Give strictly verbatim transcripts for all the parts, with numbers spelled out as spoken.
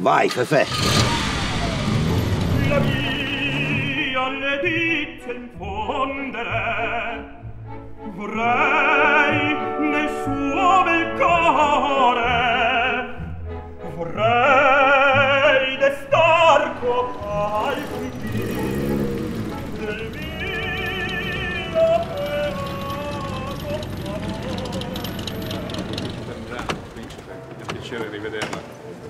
Vai, Fefè. La via alle dita infondere, vorrei nel suo bel cuore, vorrei destar al del mio beato Buongiorno, principe, è un piacere rivederla.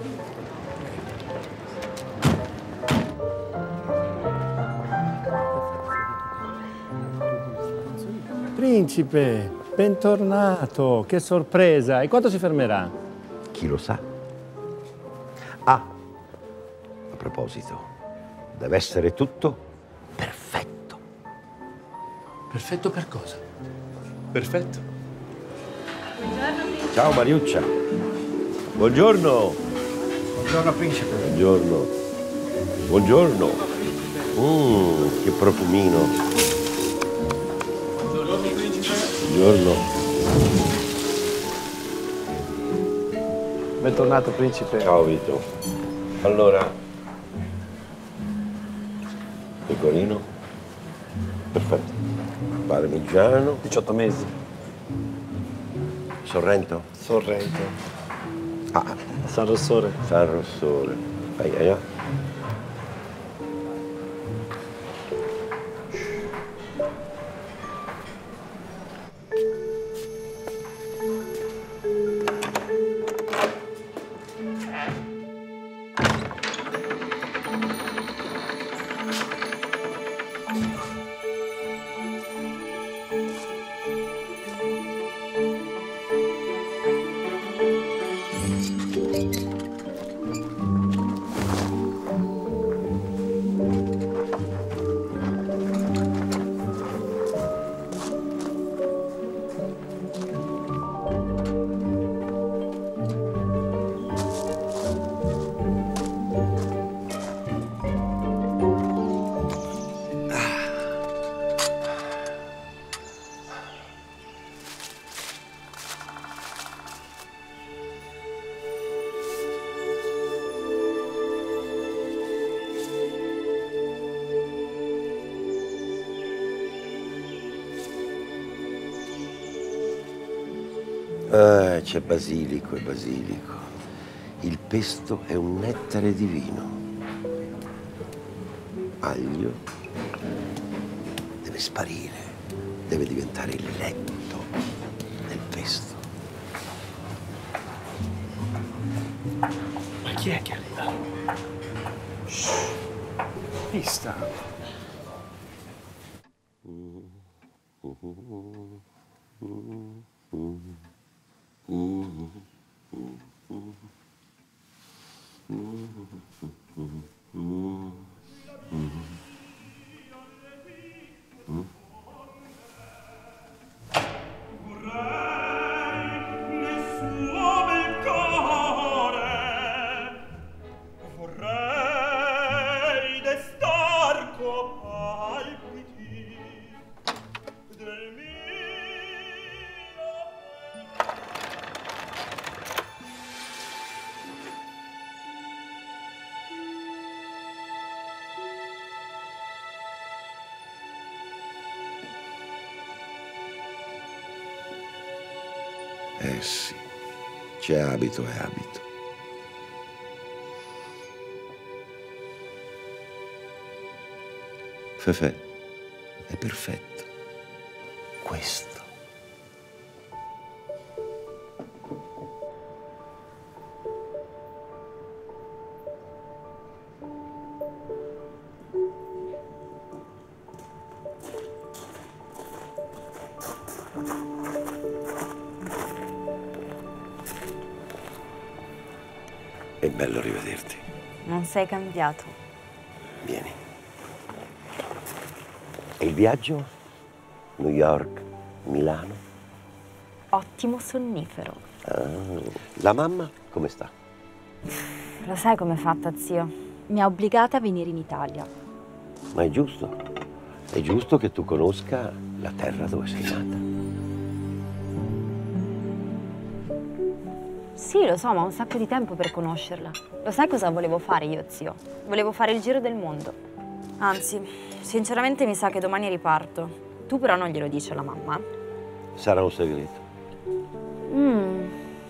Principe, bentornato, che sorpresa! E quanto si fermerà? Chi lo sa? Ah, a proposito, deve essere tutto perfetto. Perfetto per cosa? Perfetto. Buongiorno, principe. Ciao Mariuccia. Buongiorno. Buongiorno, principe. Buongiorno. Buongiorno. Mmm, che profumino. Buongiorno. Bentornato, principe. Ciao Vito. Allora, pecorino, perfetto. Parmigiano. diciotto mesi. Sorrento? Sorrento. Ah, San Rossore. San Rossore. Ai, ai, ai. Ah, c'è basilico e basilico. Il pesto è un nettare divino. Aglio deve sparire, deve diventare il letto del pesto. Ma chi è che arriva? Shh. Vista. Eh sì, c'è abito e abito. Fefè, è perfetto. Questo. È bello rivederti. Non sei cambiato. Vieni. E il viaggio? New York, Milano? Ottimo sonnifero. Ah, la mamma come sta? Lo sai com'è fatta, zio? Mi ha obbligata a venire in Italia. Ma è giusto. È giusto che tu conosca la terra dove sei nata. Sì, lo so, ma ho un sacco di tempo per conoscerla. Lo sai cosa volevo fare io, zio? Volevo fare il giro del mondo. Anzi, sinceramente mi sa che domani riparto. Tu però non glielo dici alla mamma? Sarà un segreto. Mm.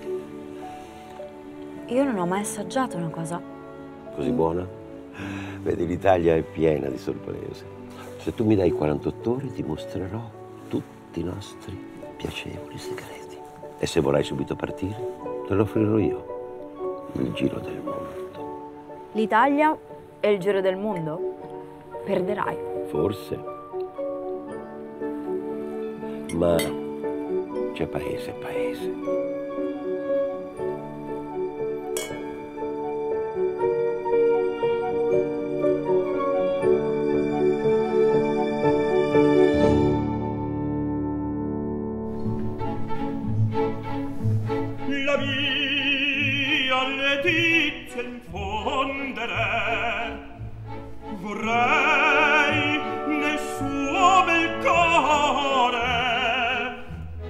Io non ho mai assaggiato una cosa Così buona? Vedi, l'Italia è piena di sorprese. Se tu mi dai quarantotto ore ti mostrerò tutti i nostri piacevoli segreti. E se vorrai subito partire, te lo offrirò io. Il giro del mondo. L'Italia e il giro del mondo? Perderai. Forse. Ma c'è paese e paese. La mia letizia infondere vorrei nel suo bel cuore,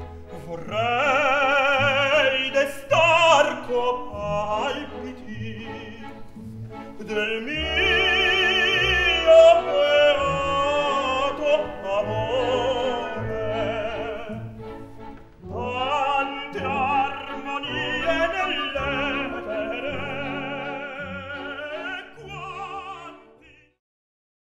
vorrei destar co palpiti del mio